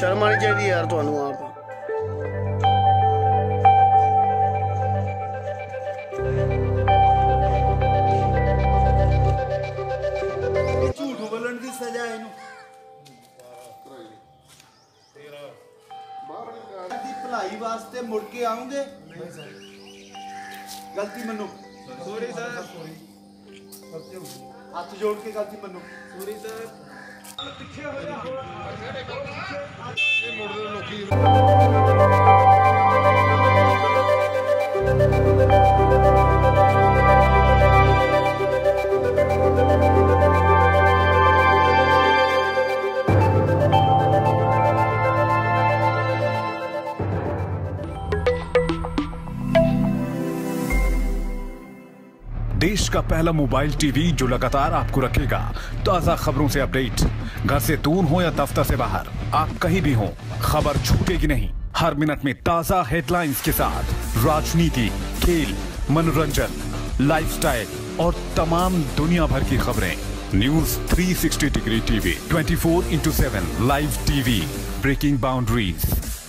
शर्म आनी चाहिए यार तुहानू आप। झूठ बोलने की सजा है भलाई वास्ते मुड़ के आऊंगे। गलती मनो। Sorry sir. हाथ जोड़ के गलती मनो। Sorry sir. देश का पहला मोबाइल टीवी जो लगातार आपको रखेगा ताजा खबरों से अपडेट। घर से दूर हो या दफ्तर से बाहर, आप कहीं भी हो, खबर छूटेगी नहीं। हर मिनट में ताजा हेडलाइंस के साथ राजनीति, खेल, मनोरंजन, लाइफस्टाइल और तमाम दुनिया भर की खबरें। News 360 degree TV 24/7 live TV, breaking boundaries.